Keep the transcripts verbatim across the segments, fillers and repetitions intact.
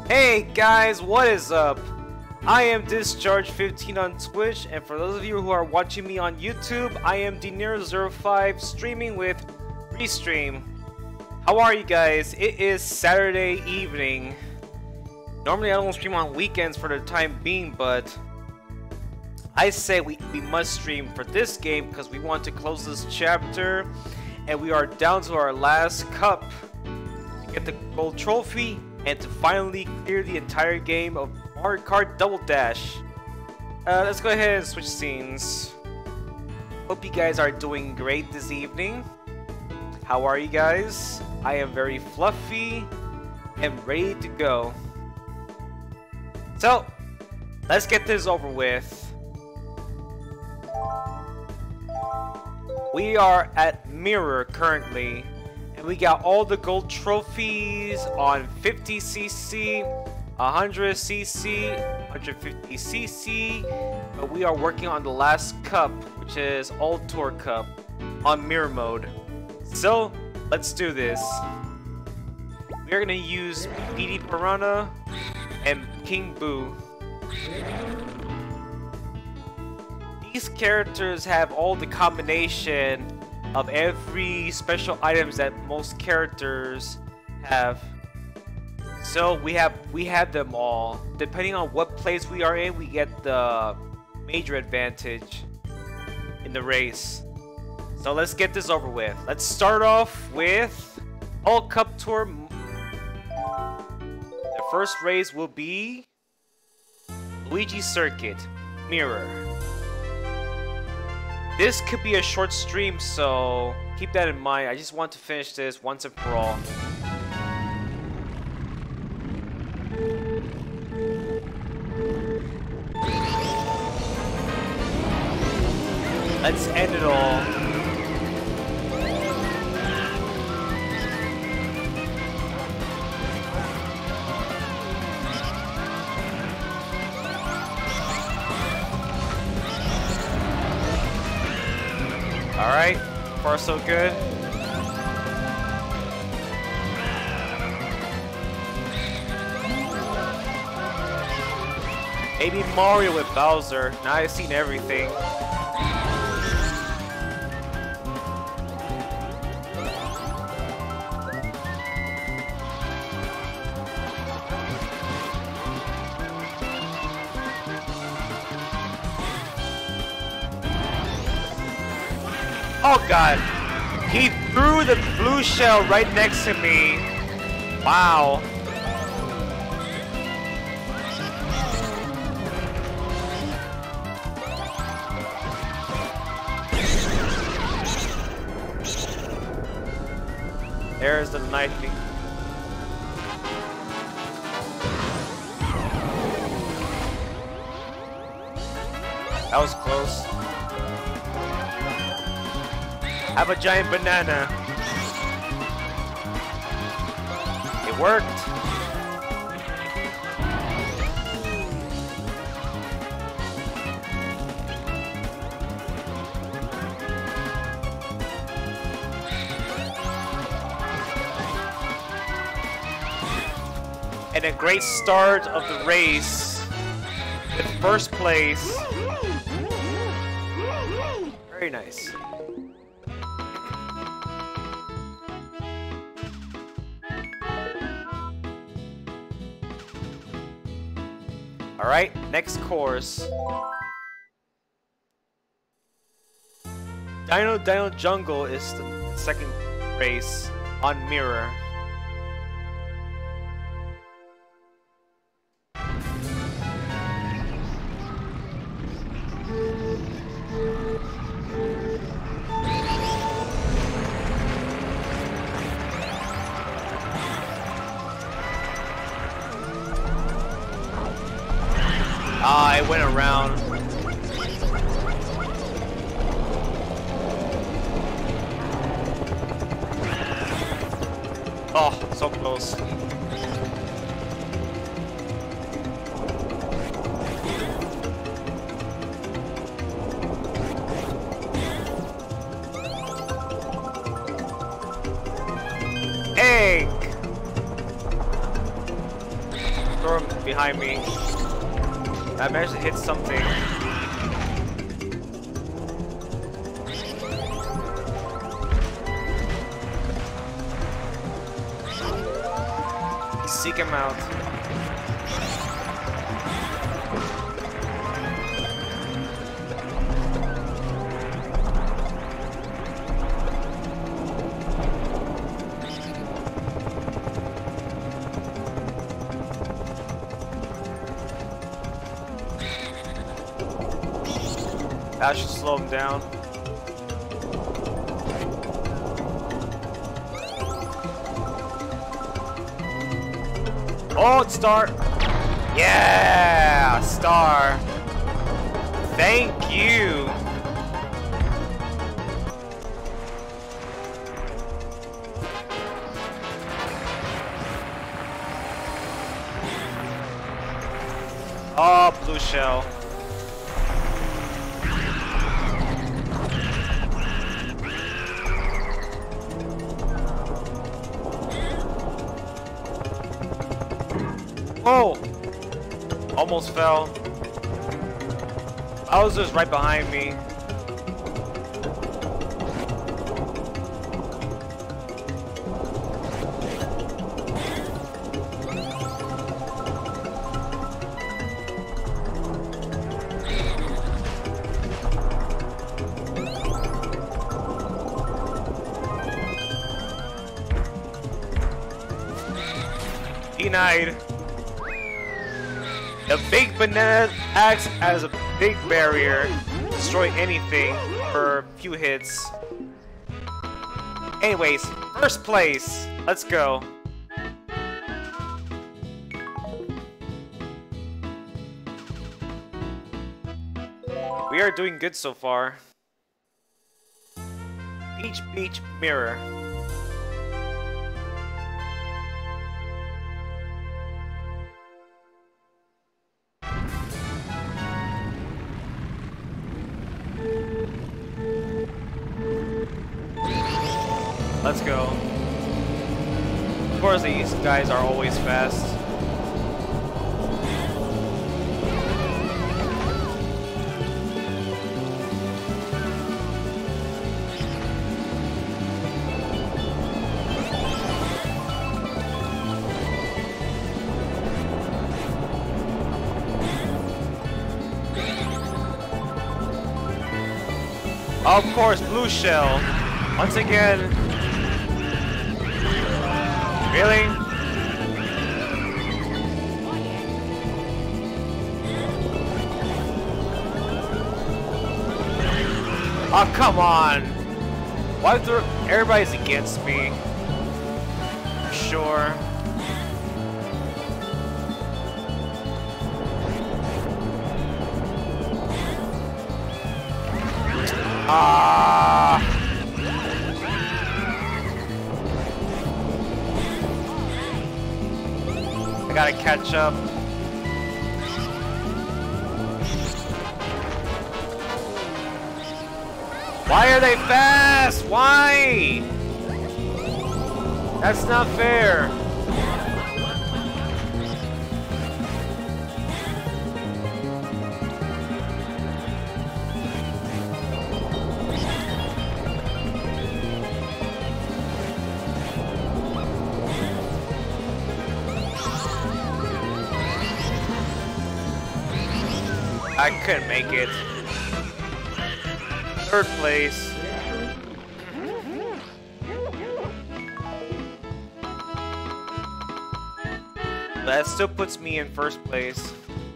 Hey guys, what is up? I am Discharge fifteen on Twitch, and for those of you who are watching me on YouTube, I am D Nero zero five streaming with Restream. How are you guys? It is Saturday evening. Normally I don't stream on weekends for the time being, but I say we, we must stream for this game because we want to close this chapter, and we are down to our last cup to get the gold trophy and to finally clear the entire game of Mario Kart Double Dash. Uh, let's go ahead and switch scenes. Hope you guys are doing great this evening. How are you guys? I am very fluffy and ready to go. So, let's get this over with. We are at Mirror currently, and we got all the gold trophies on fifty C C, one hundred C C, one hundred fifty C C, but we are working on the last cup, which is All Tour Cup, on Mirror mode. So, let's do this. We are going to use P D Piranha and King Boo. These characters have all the combination of every special items that most characters have. So we have we have them all. Depending on what place we are in, we get the major advantage in the race. So let's get this over with. Let's start off with All Cup Tour. The first race will be Luigi Circuit, Mirror. This could be a short stream, so keep that in mind. I just want to finish this once and for all. Let's end it all. Alright, far so good. Maybe Mario with Bowser. Now I've seen everything. Oh god, he threw the blue shell right next to me. Wow. There's the knifing. That was close. Have a giant banana. It worked. And a great start of the race with first place. Very nice. Alright, next course. Dino Dino Jungle is the second race on Mirror. Ah, it went around. Oh, so close. Egg! throw him behind me. I managed to hit something. Seek him out. That should slow him down. Oh, it's star. Yeah, star. Thank you. Oh, blue shell. Oh! Almost fell. Bowser's right behind me. Denied. The big banana acts as a big barrier. Destroy anything for a few hits. Anyways, first place. Let's go. We are doing good so far. Beach Beach Mirror. Let's go. Of course, these guys are always fast. Of course, blue shell. Once again. Really? Oh, come on. Why throw everybody's against me? For sure. Ah. I gotta catch up. Why are they fast? Why? That's not fair. I couldn't make it. Third place. That still puts me in first place.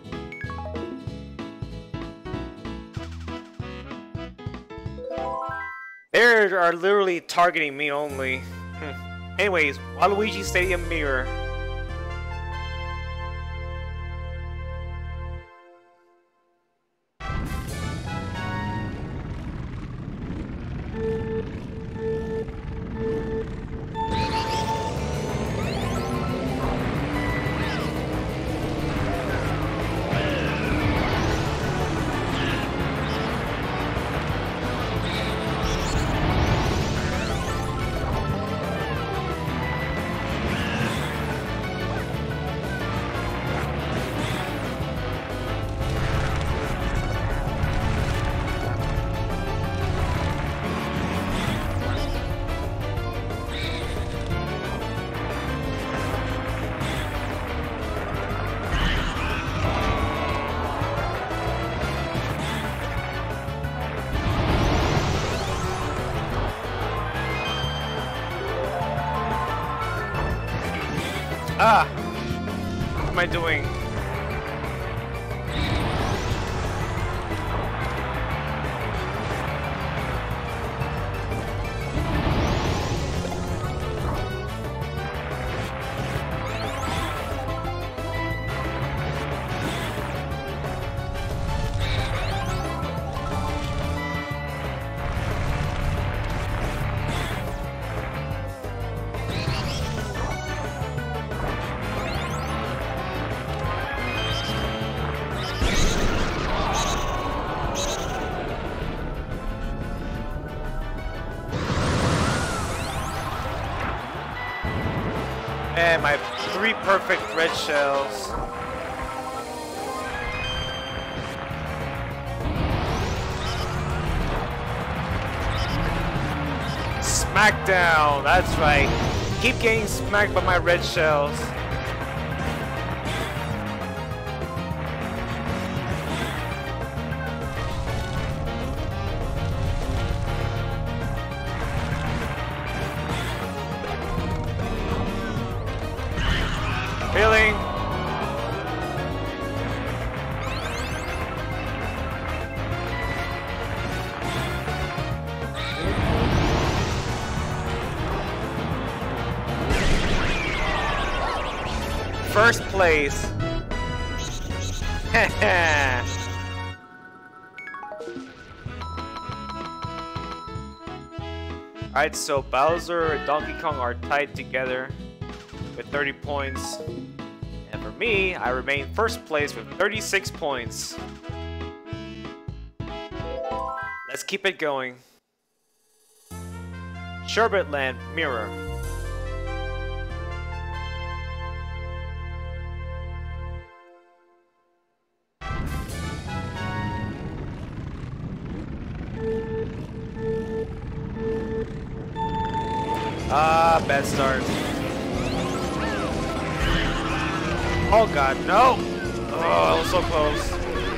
They are literally targeting me only. Anyways, Waluigi Stadium Mirror. am I doing? And my three perfect red shells. Smackdown, that's right. Keep getting smacked by my red shells. Healing. First place. Alright, so Bowser and Donkey Kong are tied together with thirty points. And for me, I remain first place with thirty-six points. Let's keep it going. Sherbet Land Mirror. Ah, bad start. Oh god, no! Oh, it was so close.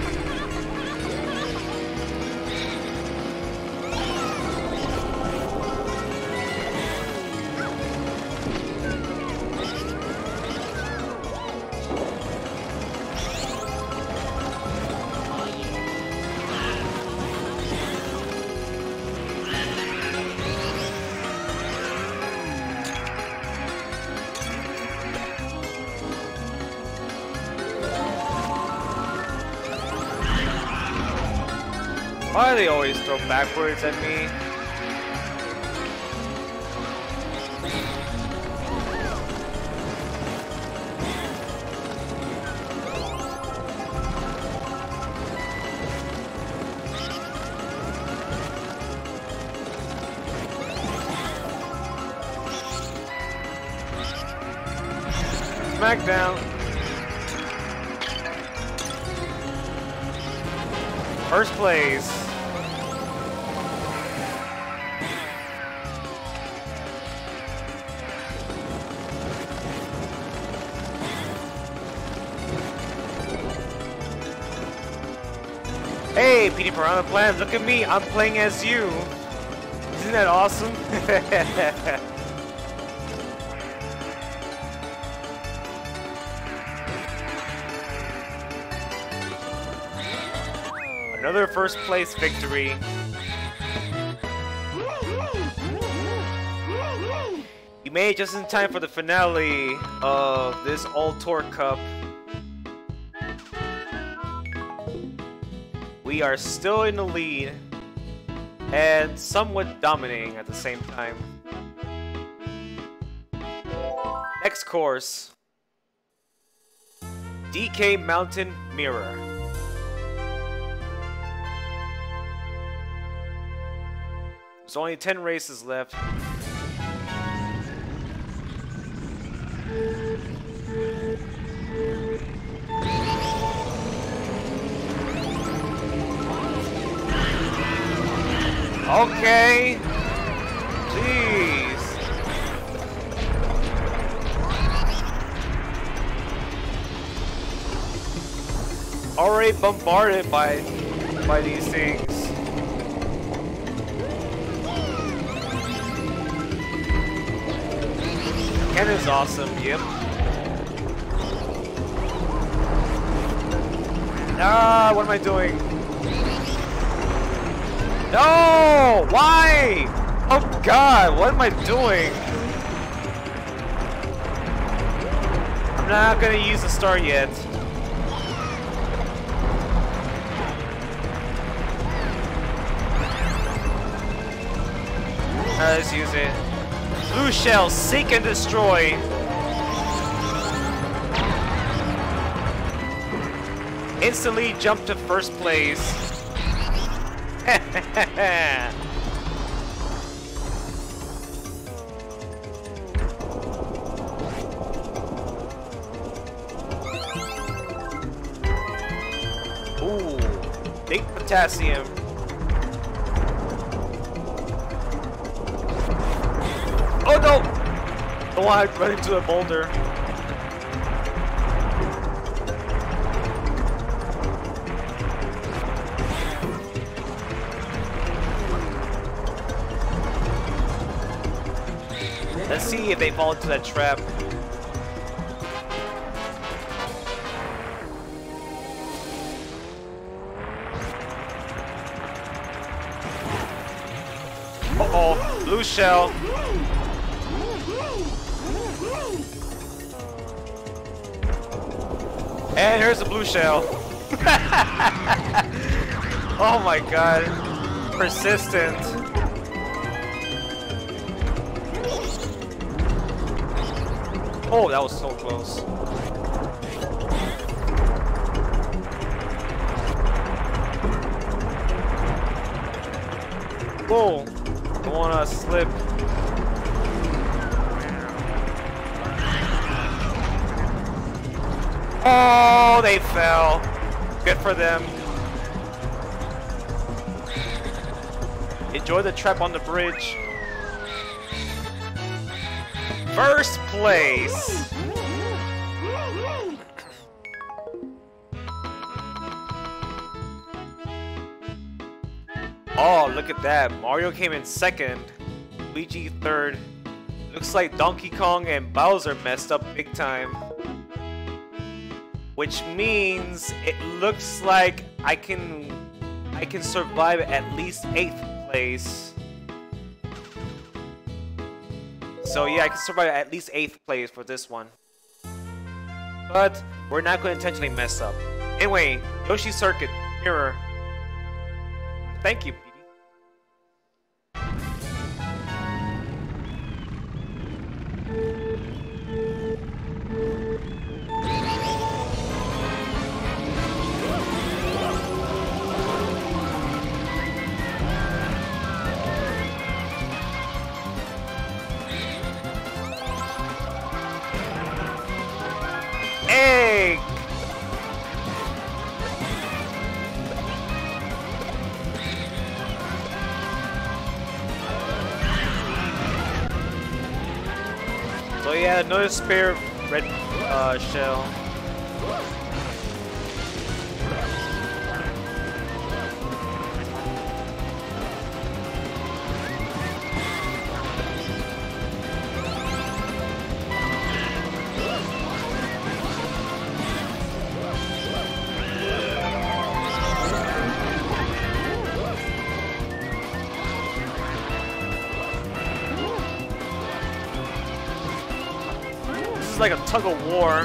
Why do they always throw backwards at me? Smackdown. First place. Hey, Petey Piranha Plant, look at me, I'm playing as you. Isn't that awesome? Another first place victory. You made it just in time for the finale of this All Tour Cup. We are still in the lead and somewhat dominating at the same time. Next course, D K Mountain Mirror. There's only ten races left. Okay. Jeez. Already bombarded by by these things. Ken is awesome, yep. Ah, what am I doing? No! Why? Oh god, what am I doing? I'm not gonna use the star yet. Uh, let's use it. Blue shell, seek and destroy. Instantly jump to first place. Ooh, big potassium. Oh no! Don't want to run into a boulder. Let's see if they fall into that trap. Uh-oh, blue shell. And here's the blue shell. Oh my god. Persistent. Oh, that was so close. Whoa. Don't wanna slip. Oh, they fell. Good for them. Enjoy the trap on the bridge. First place. Oh, look at that. Mario came in second. Luigi third. Looks like Donkey Kong and Bowser messed up big time. Which means it looks like I can I can survive at least eighth place. So yeah, I can survive at least eighth place for this one. But we're not going to intentionally mess up. Anyway, Yoshi Circuit Mirror. Thank you, P D. Egg! So yeah, another spare red uh, shell. Like a tug of war.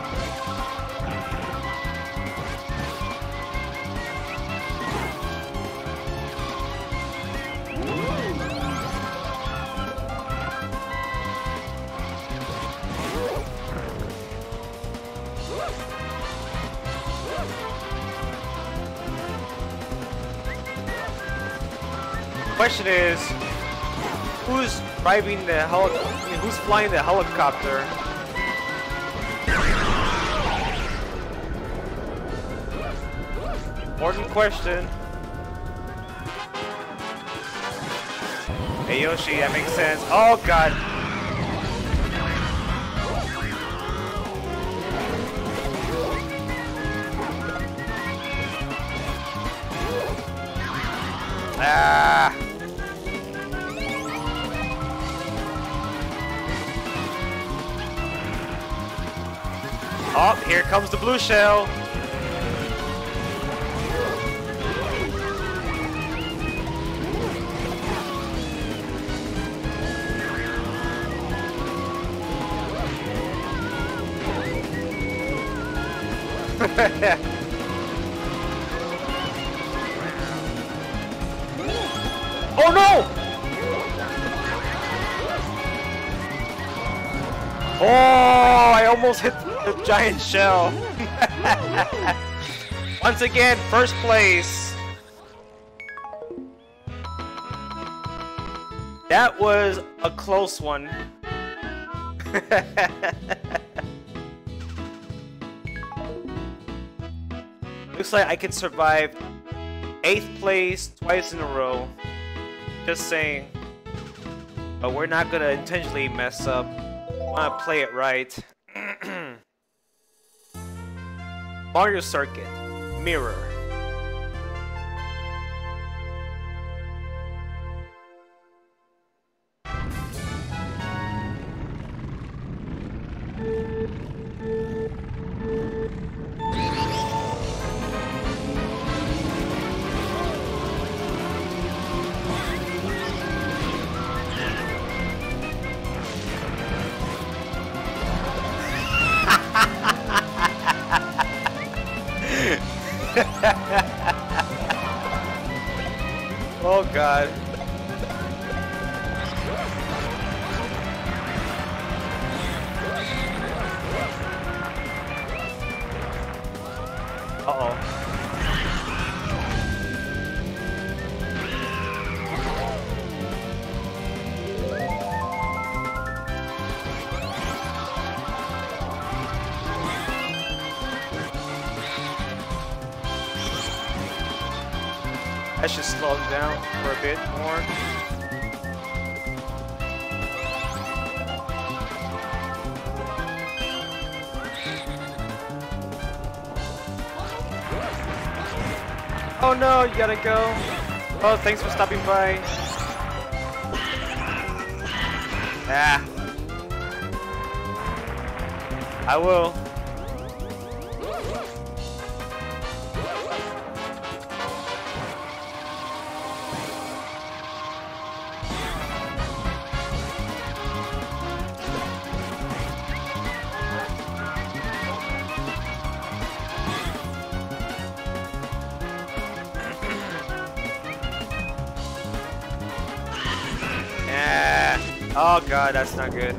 The question is, who's driving the hel- who's flying the helicopter? Important question. Hey Yoshi, that makes sense. Oh god. Ah. Oh, here comes the blue shell. Oh no! Oh, I almost hit the giant shell. Once again, first place. That was a close one. Looks like I can survive eighth place twice in a row. Just saying. But we're not gonna intentionally mess up. I wanna play it right. Mario Circuit. Mirror. Oh god. Uh-oh. I should slow him down for a bit more. Oh no, you gotta go. Oh, thanks for stopping by. Ah. I will. Oh god, that's not good.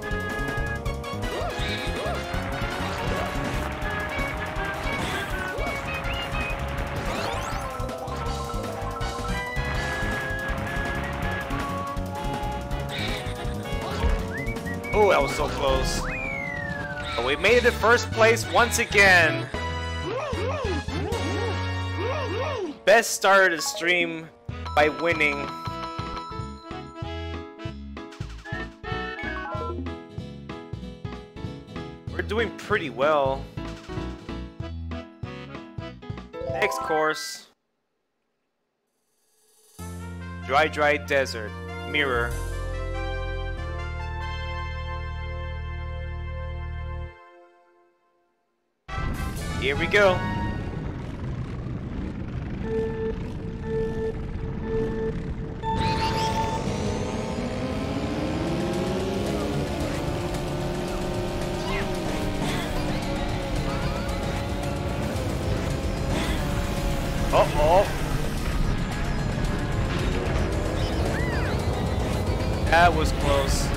Oh, that was so close. But we made it to first place once again. Best start of the stream by winning. We're doing pretty well. Next course. Dry, dry desert. Mirror. Here we go. Uh-oh. That was close.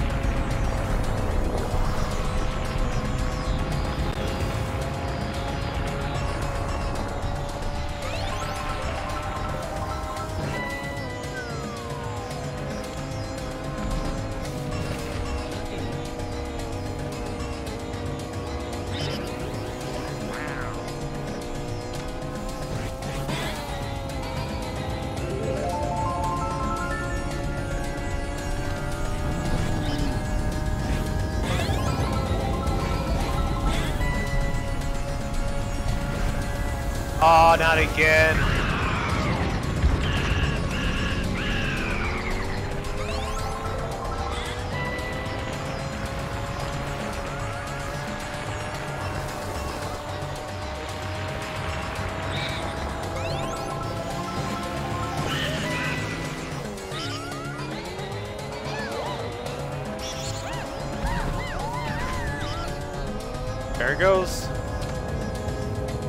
Oh, not again. There it goes.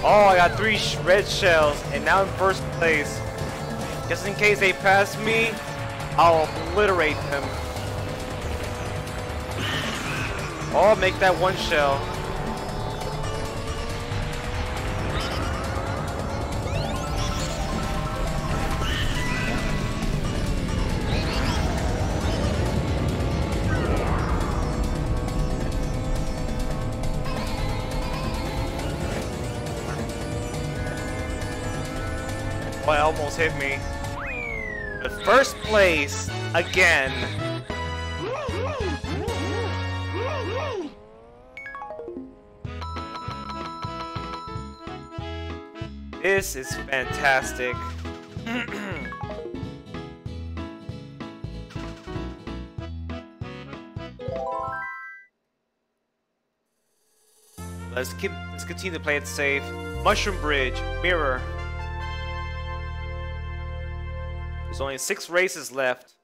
Oh, I got three sh red shells, and now in first place. Just in case they pass me, I'll obliterate them. Oh, make that one shell. Oh, it almost hit me. But first place again. This is fantastic. Let's keep let's continue to play it safe. Mushroom Bridge, mirror. There's only six races left.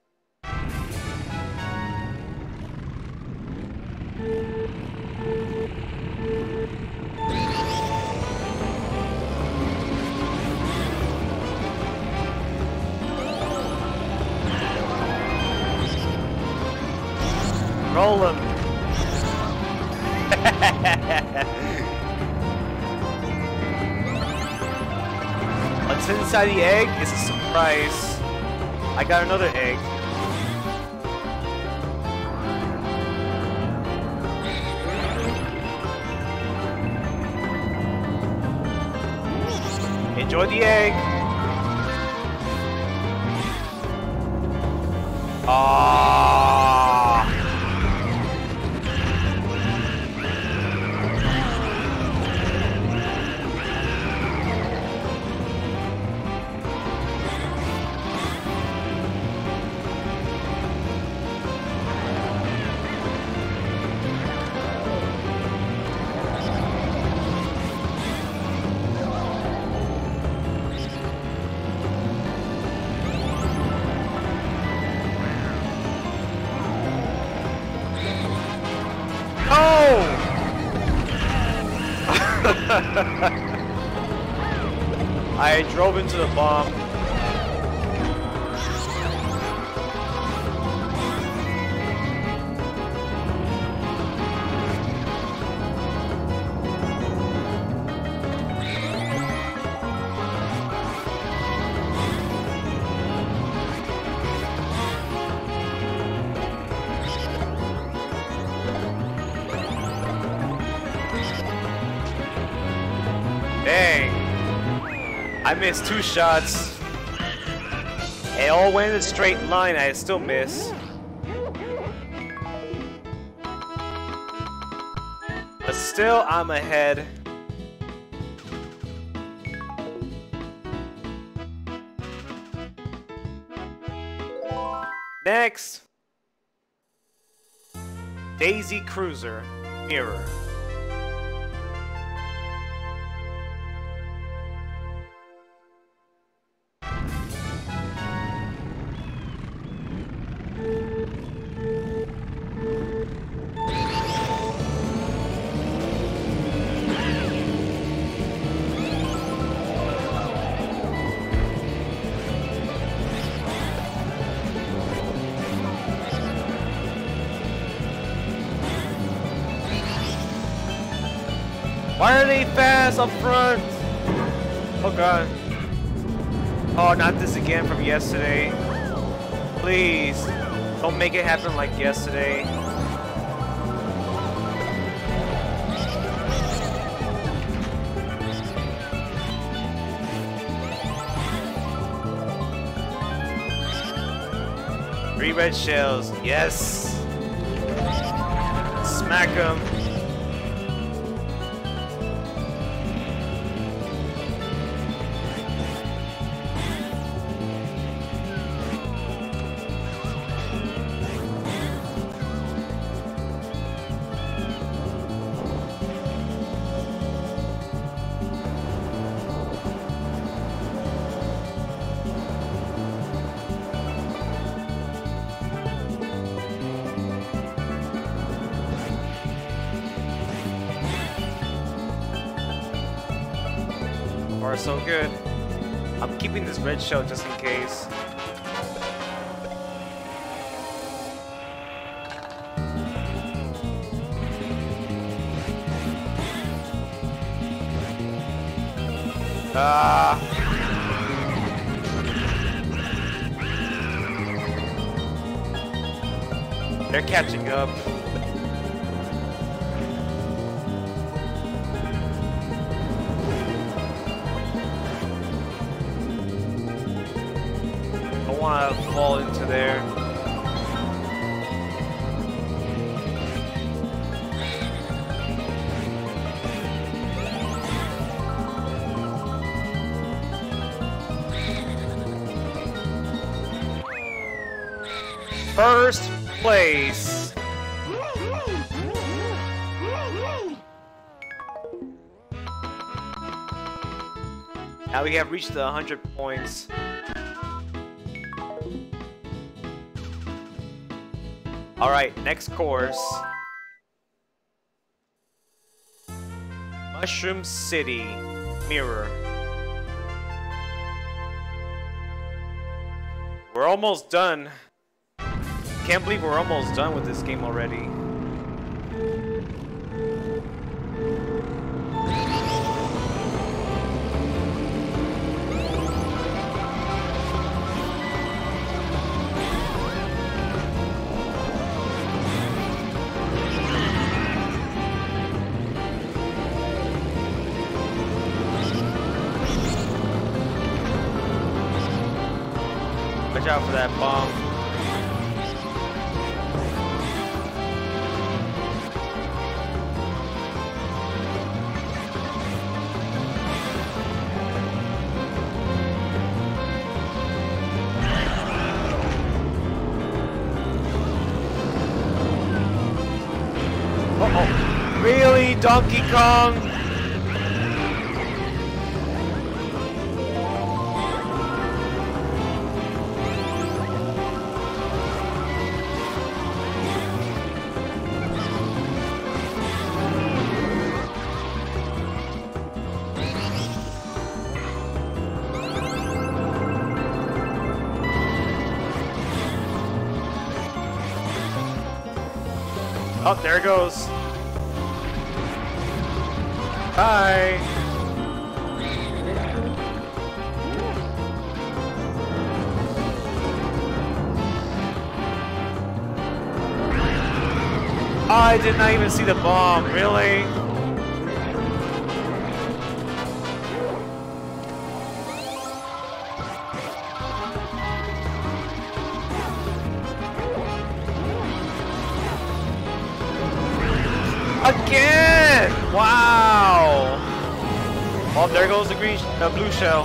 Roll him. What's inside the egg is a surprise. I got another egg. Enjoy the egg. Ah. I drove into the bomb. Dang. I missed two shots. It all went in a straight line. I still miss. But still, I'm ahead. Next. Daisy Cruiser. Mirror. Why are they fast up front? Oh god. Oh, not this again from yesterday. Please, don't make it happen like yesterday. Three red shells, yes. Smack them. far so good. I'm keeping this red shell just in case. Ah. They're catching up. I want to fall into there. First place. Now we have reached the one hundred points. Alright, next course. Mushroom City Mirror. We're almost done. Can't believe we're almost done with this game already. Watch out for that bomb. Uh-oh. Really, Donkey Kong? Oh, there it goes. Bye. Oh, I did not even see the bomb, really? Again! Wow! Oh, there goes the green, the blue shell.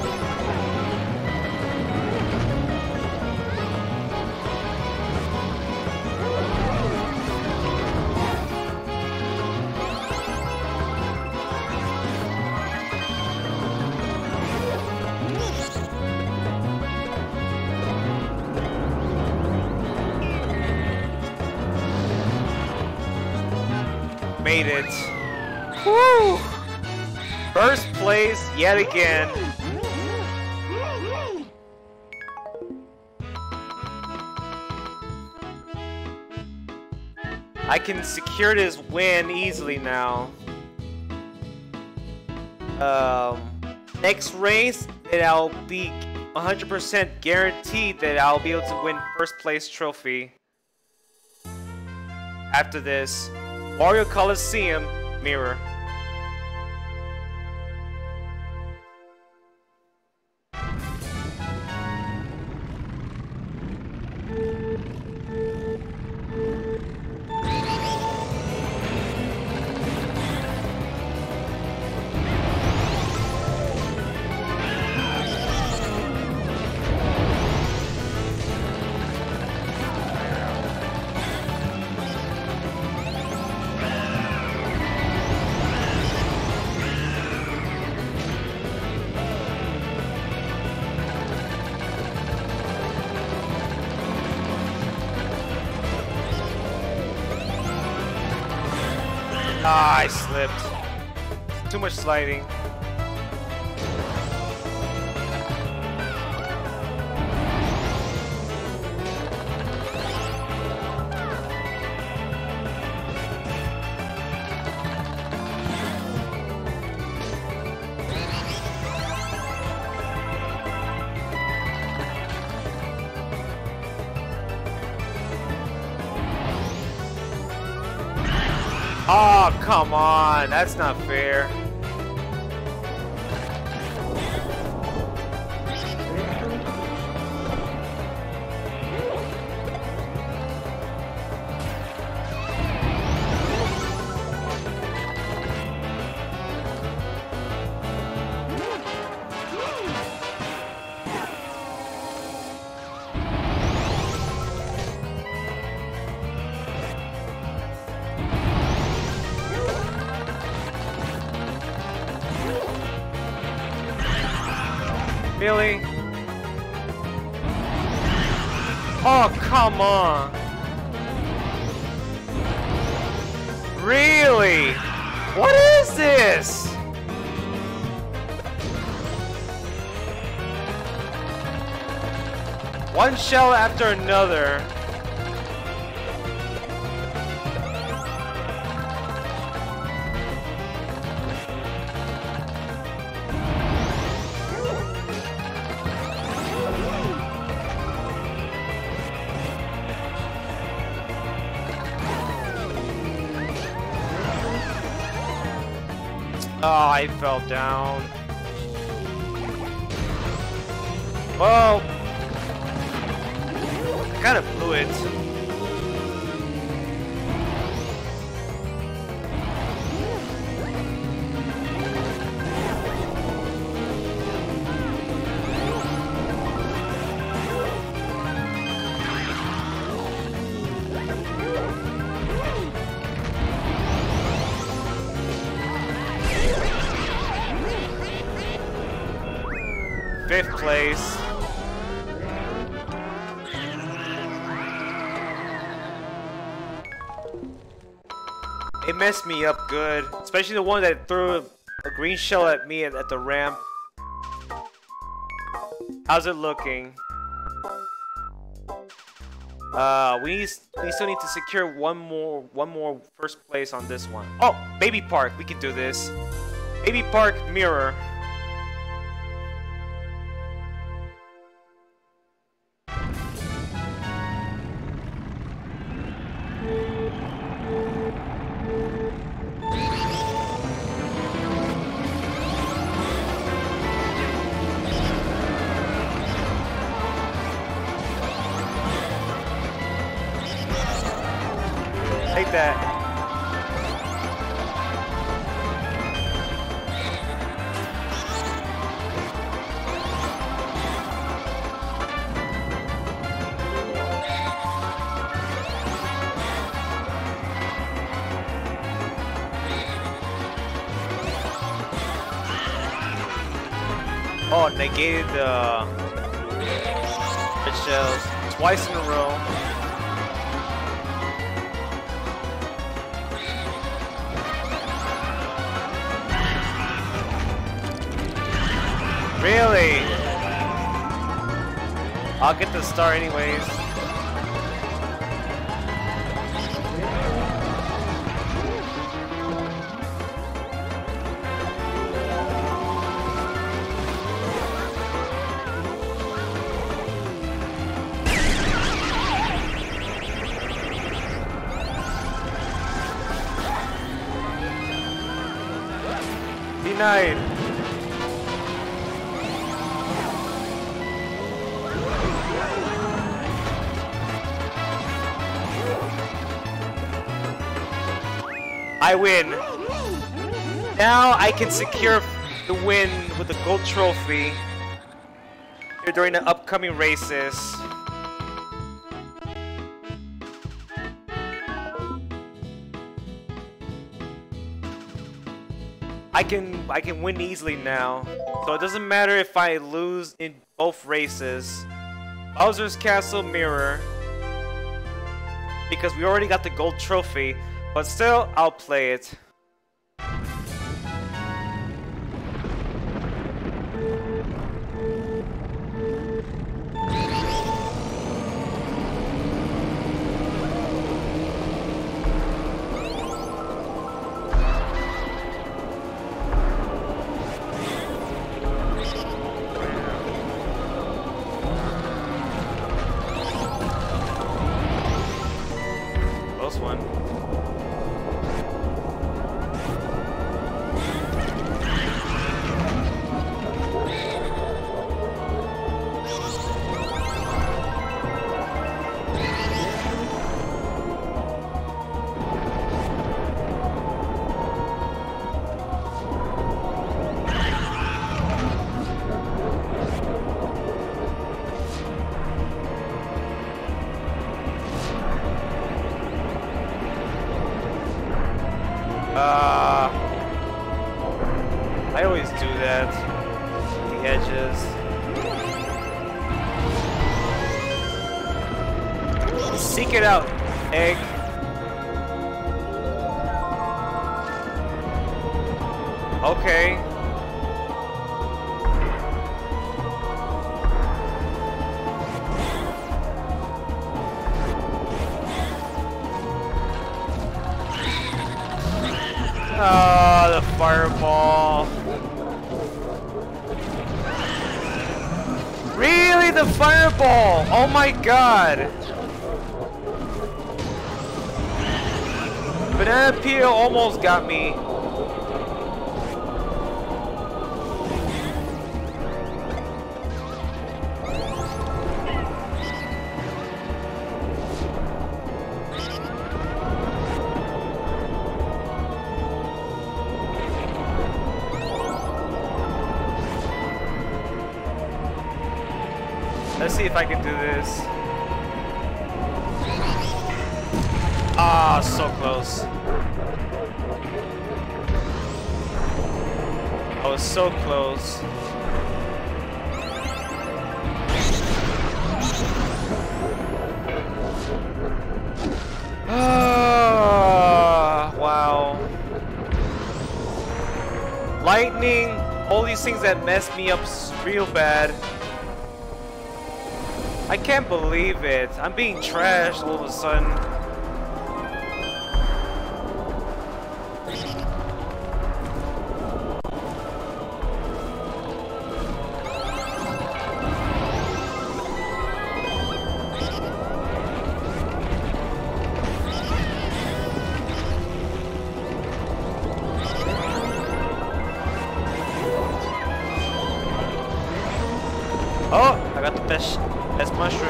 Made it. Woo! First place yet again. I can secure this win easily now. Um, next race, that I'll be one hundred percent guaranteed that I'll be able to win first place trophy. After this, Mario Coliseum Mirror. Ah, I slipped. Too much sliding. Oh, come on. That's not fair. Really? Oh, come on. Really? What is this? One shell after another. Oh, I fell down. Well, I kind of blew it. Fifth place. It messed me up good, especially the one that threw a, a green shell at me at, at the ramp. How's it looking? Uh, we need, we still need to secure one more one more first place on this one. Oh, Baby Park, we can do this. Baby Park mirror. Take that. Oh, negated the red shells twice in a row. Really? I'll get the star anyways. Denied. I win. Now I can secure the win with the gold trophy during the upcoming races. I can I can win easily now, so it doesn't matter if I lose in both races. Bowser's Castle mirror, because we already got the gold trophy. But still, I'll play it. Close one. I always do that. The edges. Seek it out, egg. Okay. Ah, oh, the fireball. Really, the fireball? Oh my god. Banana peel almost got me. Let's see if I can do this. Ah, so close. I was so close. Ah, wow. Lightning, all these things that messed me up real bad. I can't believe it. I'm being trashed all of a sudden. Oh, I got the best. That's mushroom.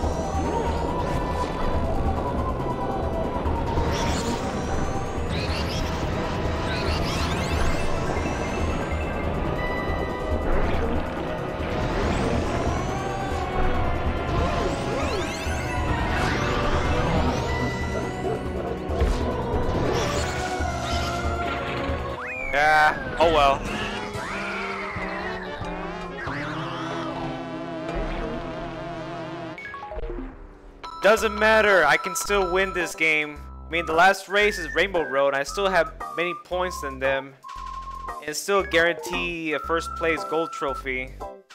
Yeah, oh well. Doesn't matter, I can still win this game. I mean, the last race is Rainbow Road, and I still have many points than them. And still guarantee a first place gold trophy.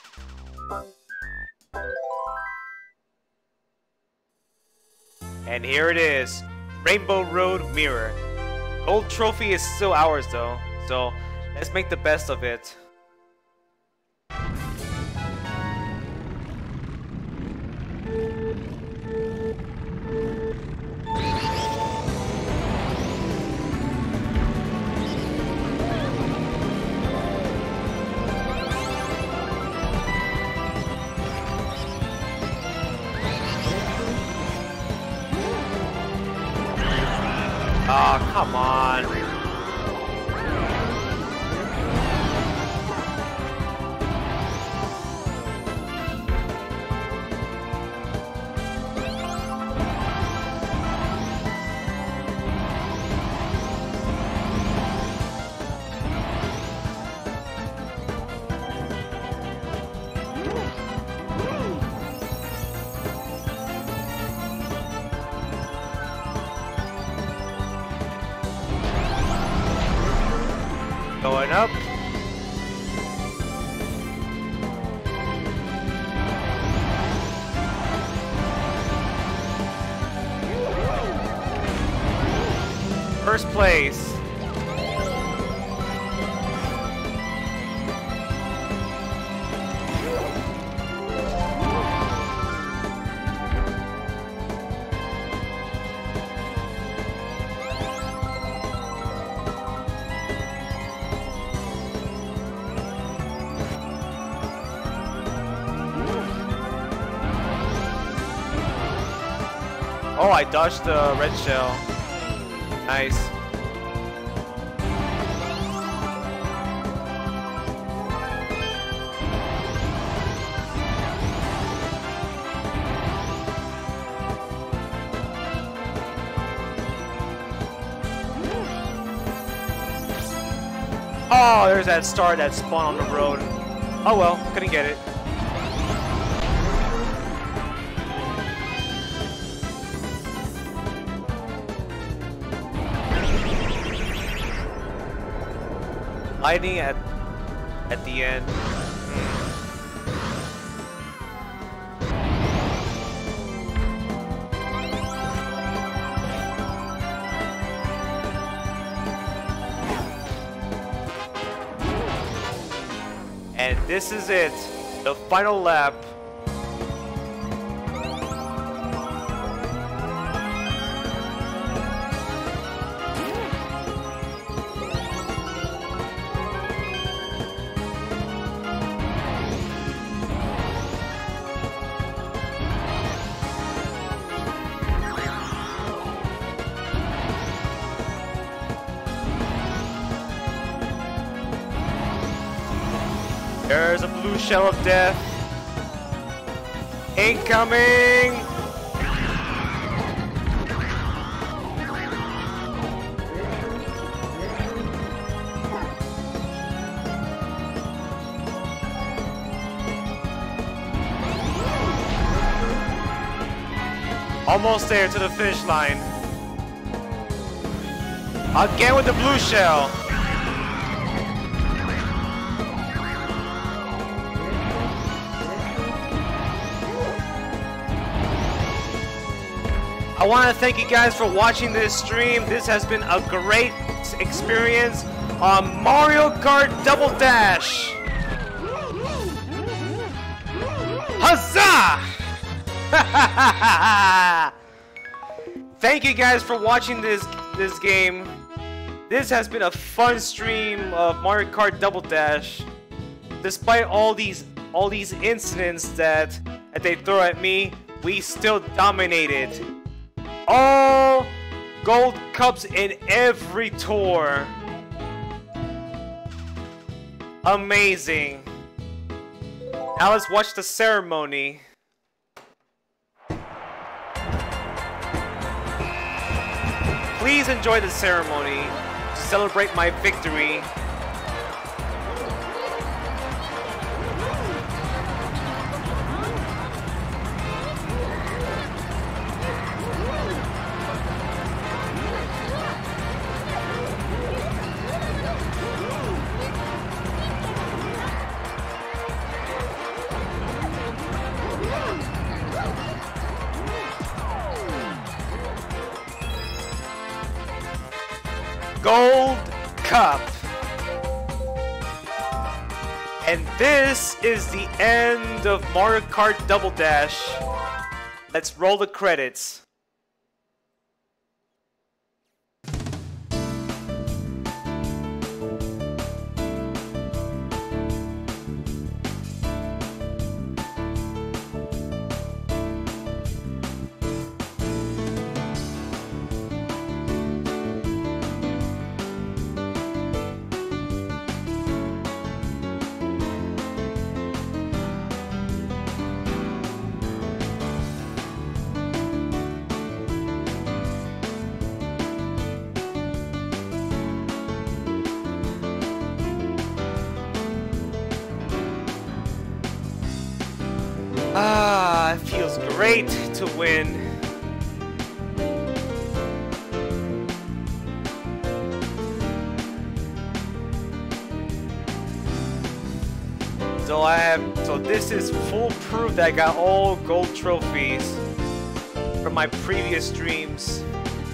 And here it is, Rainbow Road Mirror. Gold trophy is still ours though, so let's make the best of it. Oh, come on. Going up. First place. Oh, I dodged the red shell. Nice. Oh, there's that star that spawned on the road. Oh well, couldn't get it. Lightning at at the end. And this is it, the final lap. There's a blue shell of death. Incoming! Almost there to the finish line. Again with the blue shell. I want to thank you guys for watching this stream. This has been a great experience on Mario Kart Double Dash. Huzzah! Thank you guys for watching this this game. This has been a fun stream of Mario Kart Double Dash. Despite all these all these incidents that that they throw at me, we still dominated. All gold cups in every tour. Amazing. Now let's watch the ceremony. Please enjoy the ceremony to celebrate my victory. Gold Cup. And this is the end of Mario Kart Double Dash. Let's roll the credits. Ah, it feels great to win. So I have, so this is full proof that I got all gold trophies from my previous streams.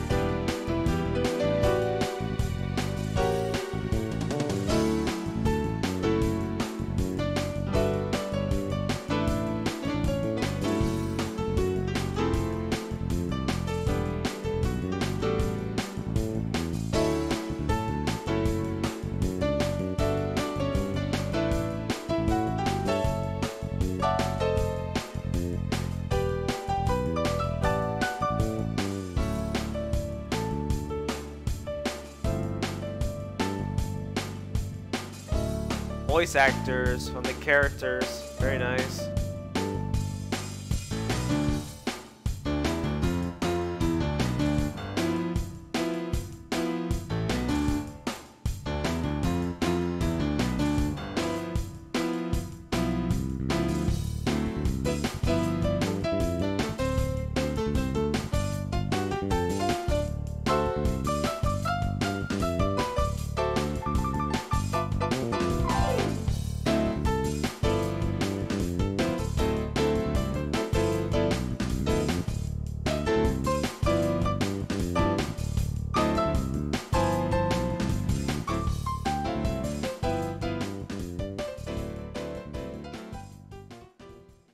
Voice actors from the characters, very nice.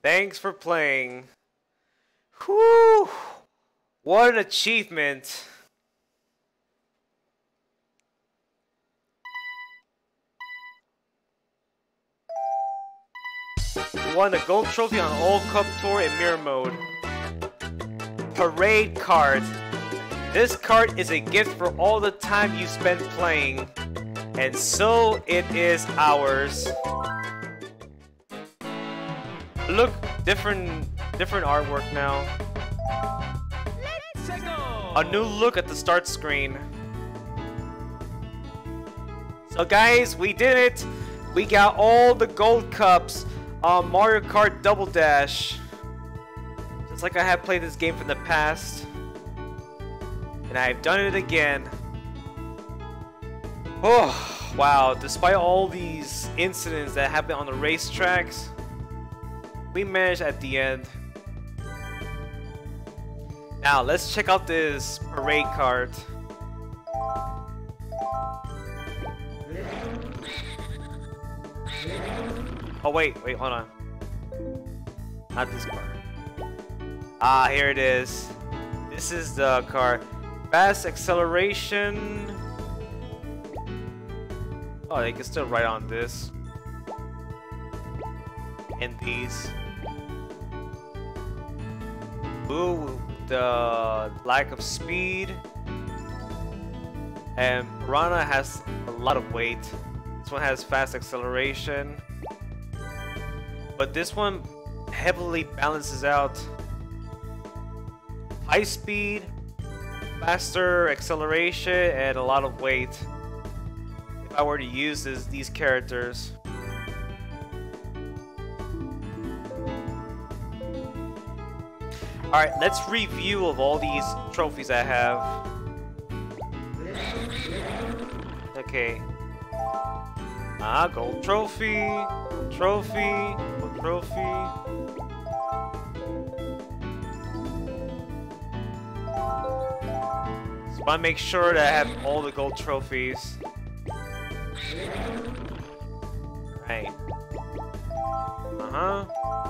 Thanks for playing. Whew! What an achievement. Won a gold trophy on All Cup Tour in Mirror Mode. Parade Kart. This kart is a gift for all the time you spent playing. And so it is ours. Look, different different artwork now. A new look at the start screen. So guys, we did it. We got all the gold cups on Mario Kart Double Dash. Just like I have played this game from the past. And I've done it again. Oh, wow. Despite all these incidents that happen on the racetracks, we managed at the end. Now, let's check out this parade kart. Oh, wait, wait, hold on. Not this car. Ah, here it is. This is the car. Fast acceleration. Oh, they can still ride on this. And these. Ooh, the lack of speed. And Piranha has a lot of weight. This one has fast acceleration. But this one heavily balances out. High speed, faster acceleration, and a lot of weight. If I were to use this, these characters. Alright, let's review of all these trophies I have. Okay. Ah, gold trophy, gold trophy, gold trophy. Just want to make sure that I have all the gold trophies. Right. Uh-huh.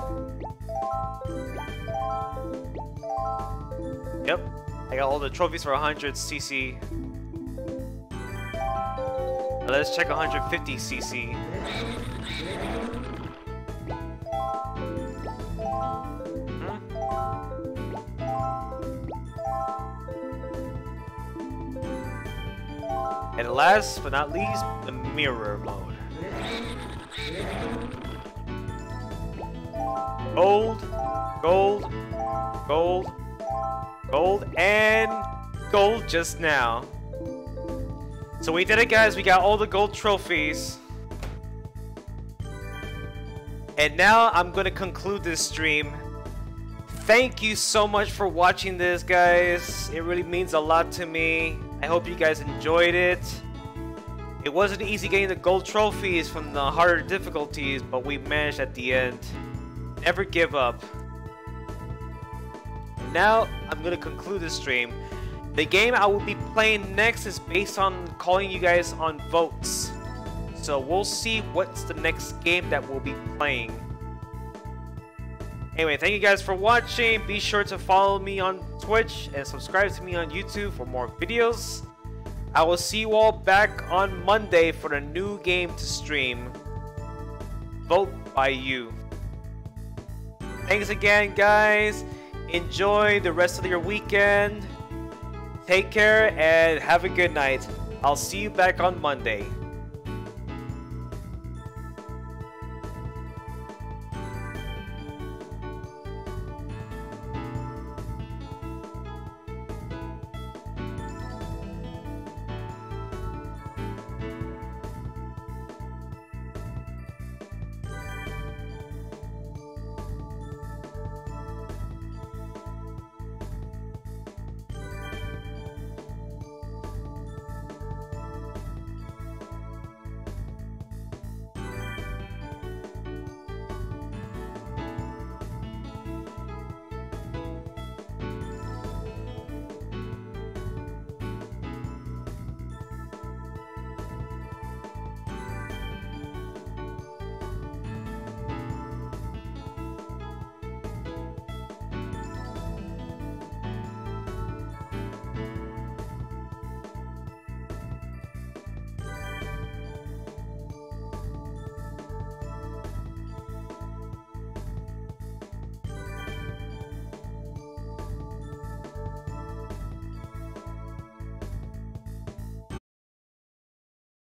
Yep. I got all the trophies for one hundred C C. Now let's check one hundred fifty C C. And last but not least, the mirror mode. Gold, gold, gold, gold, and gold just now. So we did it, guys. We got all the gold trophies. And now I'm going to conclude this stream. Thank you so much for watching this, guys. It really means a lot to me. I hope you guys enjoyed it. It wasn't easy getting the gold trophies from the harder difficulties, but we managed at the end. Never give up. And now I'm going to conclude this stream. The game I will be playing next is based on calling you guys on votes. So we'll see what's the next game that we'll be playing. Anyway, thank you guys for watching. Be sure to follow me on Twitch and subscribe to me on YouTube for more videos. I will see you all back on Monday for the new game to stream. Vote by you. Thanks again, guys. Enjoy the rest of your weekend. Take care and have a good night. I'll see you back on Monday.